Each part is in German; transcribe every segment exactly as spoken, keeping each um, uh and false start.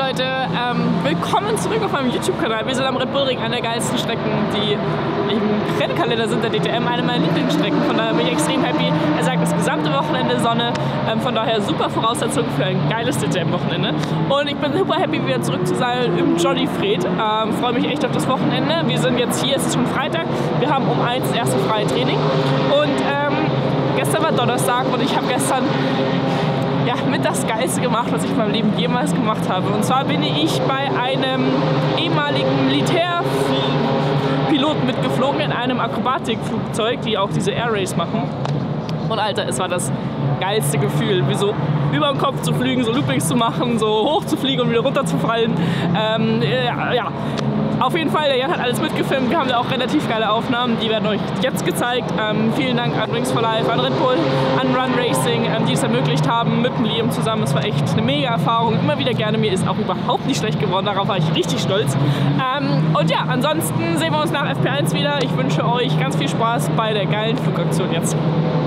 Leute, ähm, willkommen zurück auf meinem YouTube-Kanal. Wir sind am Red Bull Ring, einer der geilsten Strecken, die im Rennkalender sind der D T M, eine meiner Lieblingsstrecken. Von daher bin ich extrem happy. Er sagt, das gesamte Wochenende Sonne, ähm, von daher super Voraussetzung für ein geiles D T M-Wochenende. Und ich bin super happy, wieder zurück zu sein im Johnny Fred. Ähm, freue mich echt auf das Wochenende. Wir sind jetzt hier, es ist schon Freitag. Wir haben um eins das erste freie Training. Und ähm, gestern war Donnerstag und ich habe gestern ja, mit das Geilste gemacht, was ich in meinem Leben jemals gemacht habe. Und zwar bin ich bei einem ehemaligen Militärpiloten mitgeflogen in einem Akrobatikflugzeug, die auch diese Air Race machen. Und Alter, es war das geilste Gefühl, wie so über den Kopf zu fliegen, so Loopings zu machen, so hoch zu fliegen und wieder runter zu fallen. Ähm, ja, ja. Auf jeden Fall, der Jan hat alles mitgefilmt, wir haben da auch relativ geile Aufnahmen, die werden euch jetzt gezeigt. Ähm, vielen Dank an Wings for Life, an Red Bull, an Run Racing, ähm, die es ermöglicht haben, mit dem Liam zusammen. Es war echt eine mega Erfahrung, immer wieder gerne. Mir ist auch überhaupt nicht schlecht geworden, darauf war ich richtig stolz. Ähm, und ja, ansonsten sehen wir uns nach F P eins wieder. Ich wünsche euch ganz viel Spaß bei der geilen Flugaktion jetzt.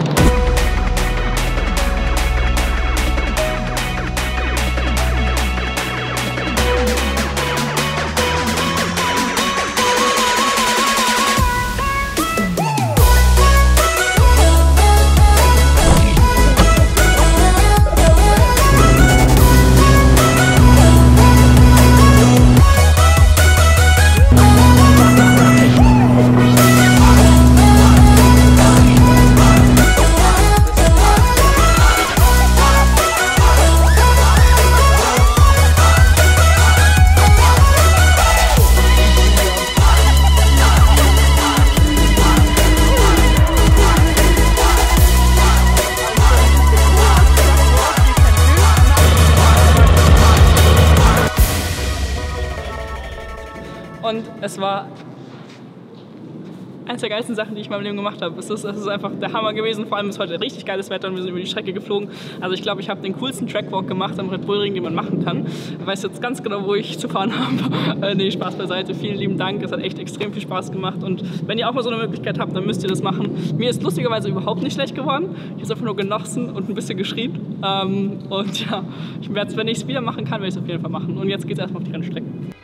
Und es war eines der geilsten Sachen, die ich in meinem Leben gemacht habe. Es ist, es ist einfach der Hammer gewesen. Vor allem ist heute richtig geiles Wetter und wir sind über die Strecke geflogen. Also ich glaube, ich habe den coolsten Trackwalk gemacht am Red Bull Ring, den man machen kann. Ich weiß jetzt ganz genau, wo ich zu fahren habe. äh, nee, Spaß beiseite. Vielen lieben Dank. Es hat echt extrem viel Spaß gemacht. Und wenn ihr auch mal so eine Möglichkeit habt, dann müsst ihr das machen. Mir ist lustigerweise überhaupt nicht schlecht geworden. Ich habe es einfach nur genossen und ein bisschen geschrien. Ähm, und ja, ich werde es, wenn ich es wieder machen kann, werde ich es auf jeden Fall machen. Und jetzt geht es erstmal auf die Rennstrecke.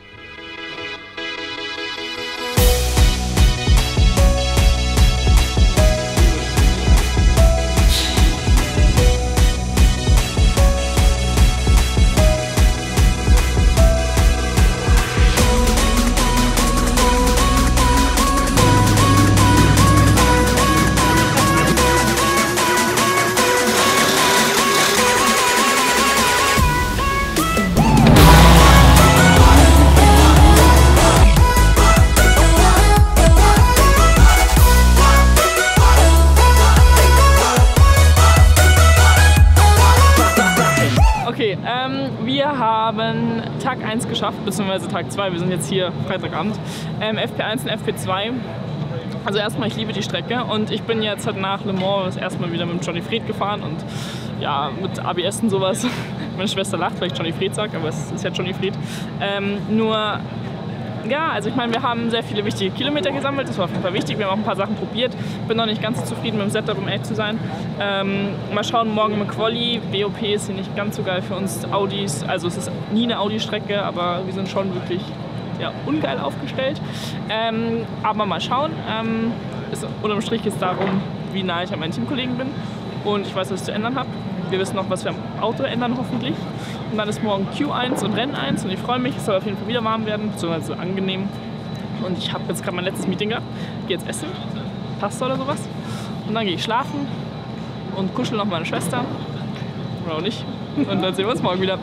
Okay, ähm, wir haben Tag eins geschafft, beziehungsweise Tag zwei. Wir sind jetzt hier Freitagabend. Ähm, F P eins und F P zwei. Also erstmal, ich liebe die Strecke und ich bin jetzt halt nach Le Mans das erste Mal wieder mit dem Johnny Fred gefahren und ja, mit A B S und sowas. Meine Schwester lacht, weil ich Johnny Fred sage, aber es ist ja Johnny Fred. Ähm, nur ja, also ich meine, wir haben sehr viele wichtige Kilometer gesammelt, das war auf jeden Fall wichtig. Wir haben auch ein paar Sachen probiert, bin noch nicht ganz so zufrieden mit dem Setup, um ehrlich zu sein. Ähm, mal schauen, morgen im Quali, B O P ist hier nicht ganz so geil für uns Audis, also es ist nie eine Audi-Strecke, aber wir sind schon wirklich ja, ungeil aufgestellt. Ähm, aber mal schauen, ähm, ist, unterm Strich geht es darum, wie nah ich an meinen Teamkollegen bin und ich weiß, was ich zu ändern habe. Wir wissen noch, was wir am Auto ändern, hoffentlich. Und dann ist morgen Q eins und Rennen eins und ich freue mich, es soll auf jeden Fall wieder warm werden, beziehungsweise angenehm. Und ich habe jetzt gerade mein letztes Meeting gehabt, gehe jetzt essen, Pasta oder sowas. Und dann gehe ich schlafen und kuschel noch meine Schwester. Oder auch nicht. Und dann sehen wir uns morgen wieder.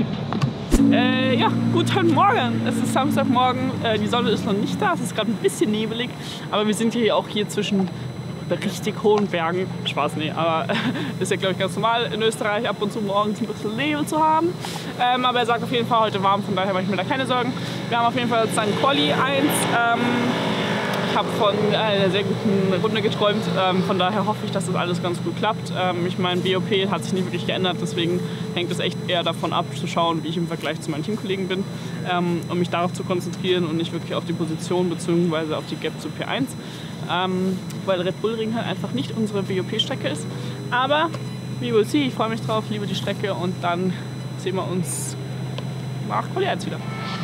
äh, ja, guten Morgen! Es ist Samstagmorgen, äh, die Sonne ist noch nicht da, es ist gerade ein bisschen nebelig. Aber wir sind hier auch hier zwischen richtig hohen Bergen. Spaß, nee, aber ist ja, glaube ich, ganz normal in Österreich ab und zu morgens ein bisschen Nebel zu haben. Ähm, aber er sagt auf jeden Fall heute warm, von daher mache ich mir da keine Sorgen. Wir haben auf jeden Fall sozusagen Quali eins. Ähm, ich habe von einer sehr guten Runde geträumt, ähm, von daher hoffe ich, dass das alles ganz gut klappt. Ähm, ich meine, B O P hat sich nicht wirklich geändert, deswegen hängt es echt eher davon ab, zu schauen, wie ich im Vergleich zu meinen Teamkollegen bin, ähm, um mich darauf zu konzentrieren und nicht wirklich auf die Position bzw. auf die Gap zu P eins. Ähm, weil Red Bull Ring halt einfach nicht unsere B O P-Strecke ist. Aber we will see, ich freue mich drauf, liebe die Strecke und dann sehen wir uns nach Quali eins wieder.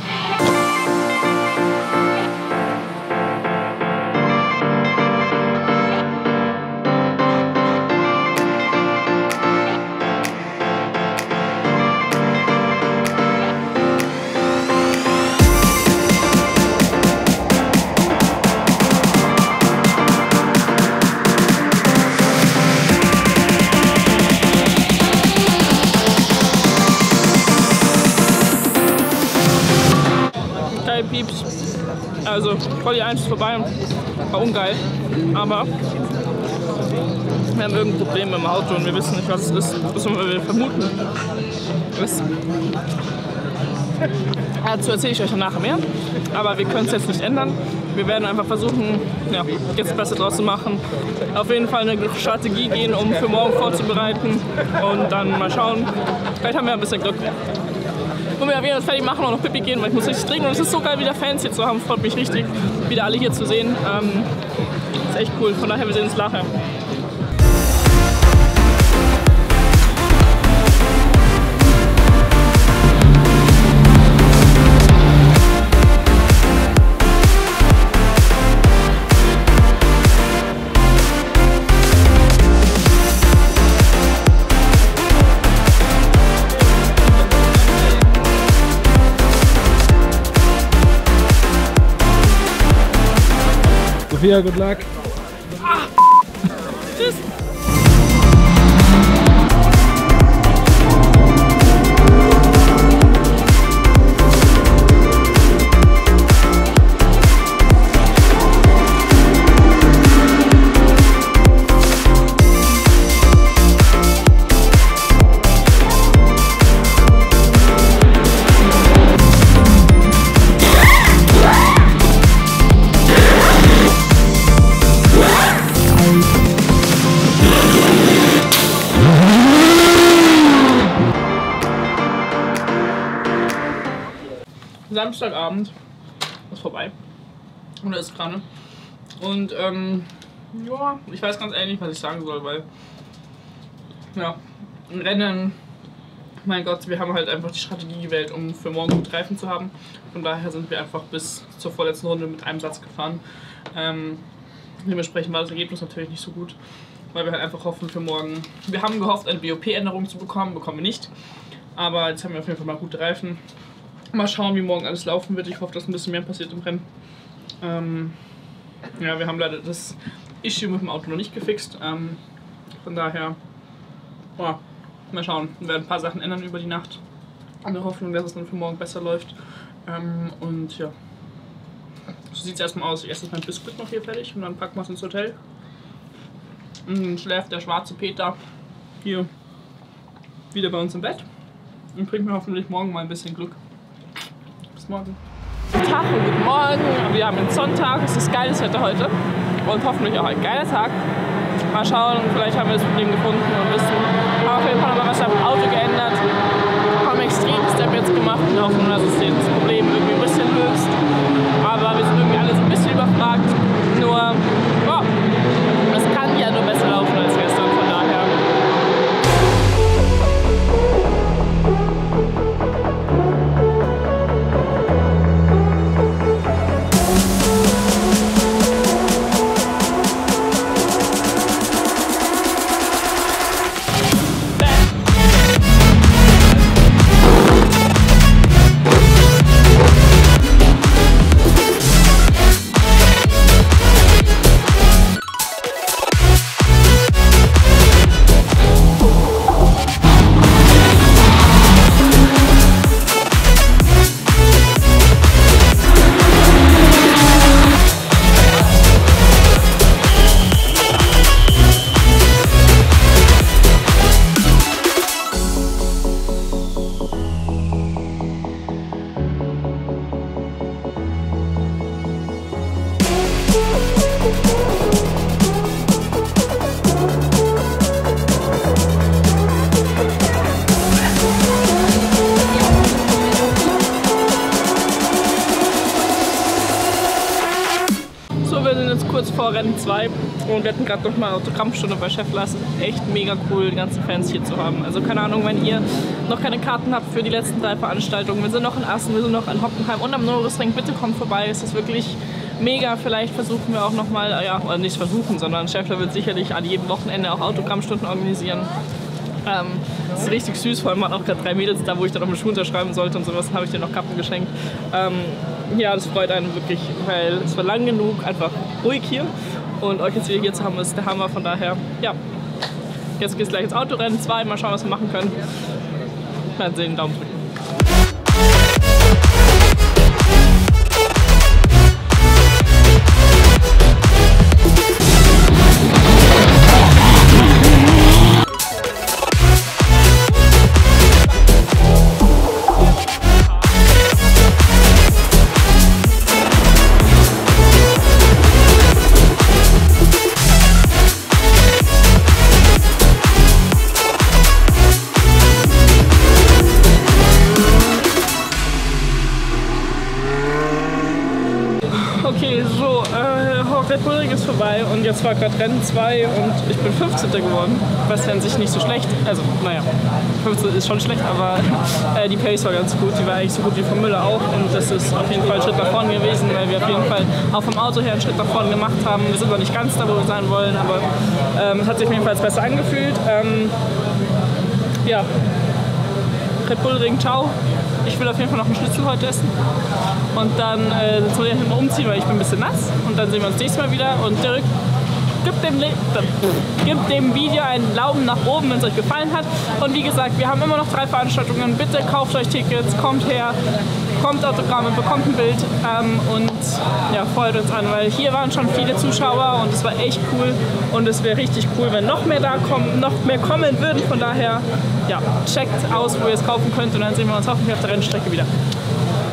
Pieps. Also Quali eins ist vorbei, war ungeil, aber wir haben irgendein Problem mit dem Auto und wir wissen nicht, was es ist, was wir vermuten. Was? Dazu erzähle ich euch dann nachher mehr, aber wir können es jetzt nicht ändern. Wir werden einfach versuchen, ja, jetzt das Beste draus zu machen. Auf jeden Fall eine Strategie gehen, um für morgen vorzubereiten und dann mal schauen. Vielleicht haben wir ein bisschen Glück. Und wir werden uns fertig machen und noch Pipi gehen, weil ich muss richtig trinken. Und es ist so geil, wieder Fans hier zu haben. Freut mich richtig, wieder alle hier zu sehen. Ähm, ist echt cool. Von daher, wir sehen uns nachher. Sophia, good luck. Ah. Tschüss. Samstagabend ist vorbei und er ist gerade und ähm, ja, ich weiß ganz ehrlich nicht, was ich sagen soll, weil ja, im Rennen, mein Gott, wir haben halt einfach die Strategie gewählt, um für morgen gut Reifen zu haben. Von daher sind wir einfach bis zur vorletzten Runde mit einem Satz gefahren. Ähm, dementsprechend war das Ergebnis natürlich nicht so gut, weil wir halt einfach hoffen für morgen. Wir haben gehofft, eine B O P-Änderung zu bekommen, bekommen wir nicht, aber jetzt haben wir auf jeden Fall mal gute Reifen. Mal schauen, wie morgen alles laufen wird. Ich hoffe, dass ein bisschen mehr passiert im Rennen. Ähm, ja, wir haben leider das Issue mit dem Auto noch nicht gefixt. Ähm, von daher, oh, mal schauen. Wir werden ein paar Sachen ändern über die Nacht. In der Hoffnung, dass es dann für morgen besser läuft. Ähm, und ja, so sieht es erstmal aus. Erst ist mein Biskuit noch hier fertig und dann packen wir es ins Hotel. Und dann schläft der schwarze Peter hier wieder bei uns im Bett und bringt mir hoffentlich morgen mal ein bisschen Glück. Bis morgen. Guten Tag und guten Morgen. Wir haben den Sonntag. Es ist geiles Wetter heute und hoffentlich auch ein geiler Tag. Mal schauen, vielleicht haben wir das Problem gefunden und wissen. Aber auf jeden Fall haben wir was am Auto geändert. Wir haben einen extremen Step jetzt gemacht in der Hoffnung, dass es das Problem irgendwie ein bisschen löst. Aber wir sind irgendwie alle so ein bisschen überfragt. Nur, oh, es kann ja nur besser laufen als gestern, von daher. kurz vor Rennen zwei und wir hatten gerade noch mal Autogrammstunde bei Scheffler. Es ist echt mega cool, die ganzen Fans hier zu haben. Also keine Ahnung, wenn ihr noch keine Karten habt für die letzten drei Veranstaltungen, wir sind noch in Assen, wir sind noch in Hockenheim und am Nürburgring, bitte kommt vorbei, es ist wirklich mega. Vielleicht versuchen wir auch noch mal, ja, oder nicht versuchen, sondern Scheffler wird sicherlich an jedem Wochenende auch Autogrammstunden organisieren. Ähm, das ist richtig süß, vor allem waren auch gerade drei Mädels da, wo ich dann noch eine Schuhe unterschreiben sollte und sowas, habe ich dir noch Kappen geschenkt. Ähm, ja, das freut einen wirklich, weil es war lang genug einfach ruhig hier und euch jetzt wieder hier zu haben, ist der Hammer. Von daher, ja, jetzt geht es gleich ins Autorennen zwei, mal schauen, was wir machen können. Dann sehen, Daumen drücken. Okay, so, äh, Red Bull Ring ist vorbei und jetzt war gerade Rennen zwei und ich bin fünfzehnter geworden, was an sich nicht so schlecht, also naja, fünfzehnter ist schon schlecht, aber äh, die Pace war ganz gut, die war eigentlich so gut wie von Müller auch und das ist auf jeden Fall ein Schritt nach vorne gewesen, weil wir auf jeden Fall auch vom Auto her einen Schritt nach vorne gemacht haben. Wir sind noch nicht ganz da, wo wir sein wollen, aber ähm, es hat sich auf jeden Fall besser angefühlt. Ähm, ja, Red Bull Ring, ciao. Ich will auf jeden Fall noch einen Schnitzel heute essen und dann äh, jetzt muss ich mal umziehen, weil ich bin ein bisschen nass und dann sehen wir uns nächstes Mal wieder und Dirk, gib dem, gib dem Video einen Daumen nach oben, wenn es euch gefallen hat und wie gesagt, wir haben immer noch drei Veranstaltungen, bitte kauft euch Tickets, kommt her, bekommt Autogramme, bekommt ein Bild ähm, und ja, freut uns an, weil hier waren schon viele Zuschauer und es war echt cool und es wäre richtig cool, wenn noch mehr da kommen, noch mehr kommen würden, von daher ja, checkt aus, wo ihr es kaufen könnt und dann sehen wir uns hoffentlich auf der Rennstrecke wieder.